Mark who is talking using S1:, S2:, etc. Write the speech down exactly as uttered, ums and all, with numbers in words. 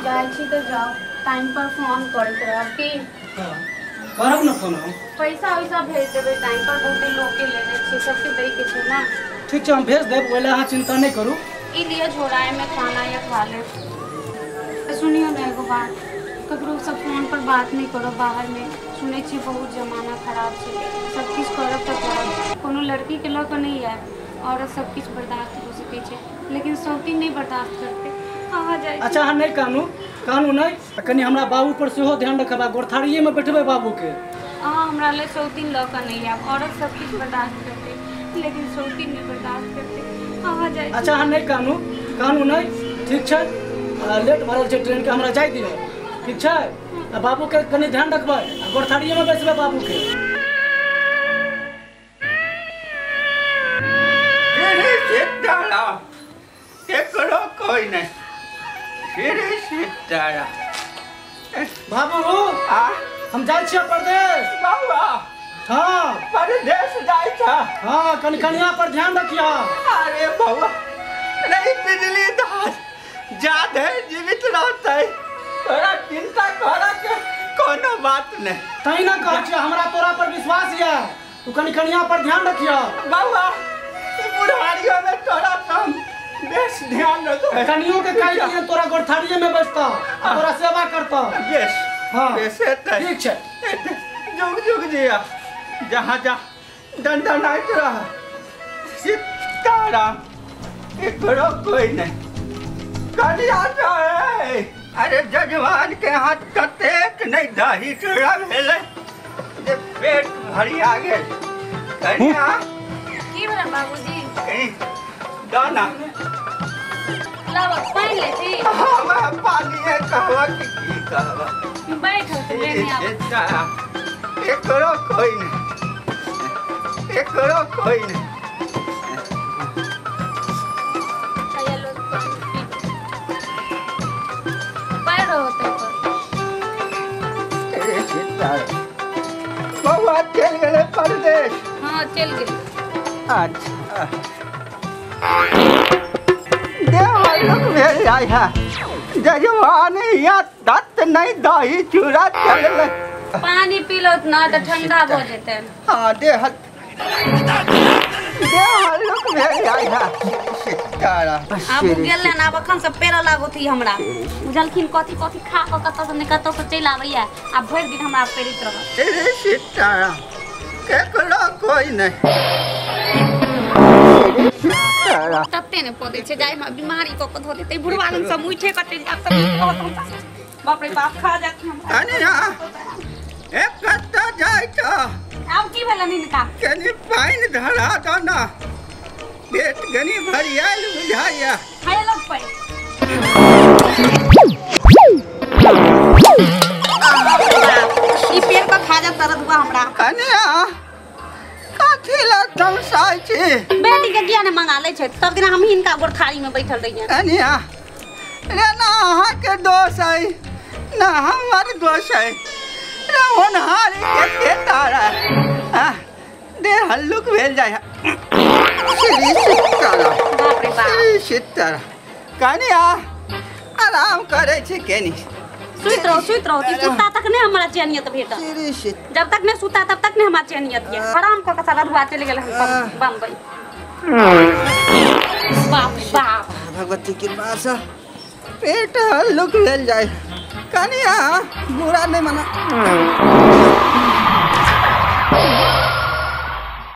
S1: जाए तो जाओ टाइम पर फोन करते रह की
S2: करब ना फोन हम
S1: पैसा वैसा भेज देबे टाइम पर बहुत लोग के लेने छे सबके दे के छे ना।
S2: ठीक है हम भेज देब ओला अहाँ चिंता नहीं करू।
S1: ई लिए झोरा में खाना या खा ले। सुनियो ना एगो बात ककरो सब फोन पर बात नहीं करो बाहर में सुने छी बहुत जमाना खराब छे सब कुछ करब तो करब कोनो लड़की के लग नहीं है औरत सब कुछ बर्दाश्त हो सके छे लेकिन सौती नहीं बर्दाश्त करते कहाँ जाए।
S2: अच्छा हाँ नहीं कानू कानू नहीं कनी हमरा बाबू पर सेहो ध्यान रखबा गोरथारिये में बैठबे बाबू के।
S1: हाँ हमरा ले सौतीन लग नहीं है औरत सब कुछ बर्दाश्त करते लेकिन सौतीन नहीं बर्दाश्त करते कहाँ जाए।
S2: अच्छा हाँ नहीं कानू कानू नहीं ठीक है लेट भरल छे ट्रेन के हमरा जाय दियो ठीक है बाबू के कनी ध्यान रखबे गोरथारिये में बैठबे बाबू के।
S3: करो कोई नहीं फिर सितारा
S2: बाबू
S3: आ
S2: हम जाय छियै परदेश
S3: बाबा
S2: हाँ
S3: परदेश जाय था
S2: हाँ कनी कनिया पर ध्यान रखिया।
S3: अरे बाबा नहीं बिजली दास जादे जीवित रहते तोरा चिंता करा के कोनो बात नहीं
S2: तई ना कह छियै हमरा तोरा पर विश्वास है तू कनी कनिया पर ध्यान रखिया।
S3: बाबा बुढ़ारियों में तोरा काम बेस ध्यान रखो
S2: कनियों के कह दिए तोरा गोरथारिये में बैठता तोरा सेवा करता
S3: बेस
S2: हाँ
S3: बेस
S2: ठीक है
S3: जुग जुग जिया जहाँ जहाँ डंडा नाच रहा सीताराम एकरो कोई नहीं कलिया है। अरे जजमान के हाथ कतेक नहीं दही चूड़ा भेले जे पेट भरी आ गेल कनिया
S1: की भेल बाबूजी
S3: कहीं दाना
S1: लावा पानी ले छी
S3: हम पानी है कहवा की की कहवा
S1: बैठो लेने आओ
S3: एकरो कोई नहीं एकरो कोई नहीं
S1: चलो पैर होते
S3: अरे सीताराम बउआ चल गए परदेश।
S1: हाँ चल गए।
S3: अच्छा देवालोक में जाय है जजमान यहाँ दत्त नहीं दही चूड़ा चल
S1: पानी पी लो ना तो ठंडा हो जेते।
S3: हाँ देहल देवालोक में जाय है सीताराम
S1: अब गेल ना बखन से पेरा लागो थी हमरा बुझलखिन कथि कथि खा क कत से कत से चल आबैया आ भर दिन हमरा पेरित रह।
S3: अरे सीताराम केकरो कोई नहीं
S1: तत्ते ने पदे छे जाय में बीमारी क क धो देते बुढ़वान सब उठे कटे जात बाप रे बाप खा जात हमरा।
S3: अनिया एक कत्ता जाय तो
S1: अब की भेल निनका
S3: कनी पानी धरा दो ना पेट गनी भरियाल बुझाया
S1: खाए लग पे ई पेड़ का खा जा दर्द हुआ हमरा।
S3: कनिया काथी ला तमसाई छी
S1: बेटी के किया ने मंगा ले छे तब दिन हम हिनका गोरथारी में बैठल रहिए।
S3: कनिया रे ना अहाँ के दोष है ना हमार दोष है रे होनहारी के के तारा हां दे हल्लुक भेल जाय श्री सीताराम
S1: बाप रे बाप
S3: श्री सीताराम कनिया आराम करे छी केनी
S1: सुत रहो सुत रहो ती सुता तक ने हमरा चैनियत भेट
S3: श्री सीत
S1: जब तक ने सुता तब तक ने हमरा चैनियत है आराम क के सारा धुआ चले गेल हम बम्बई। बाप रे बाप
S3: भगवती कृपा से पेट हल्लुक भेल जाय कनिया बुरा नहीं मना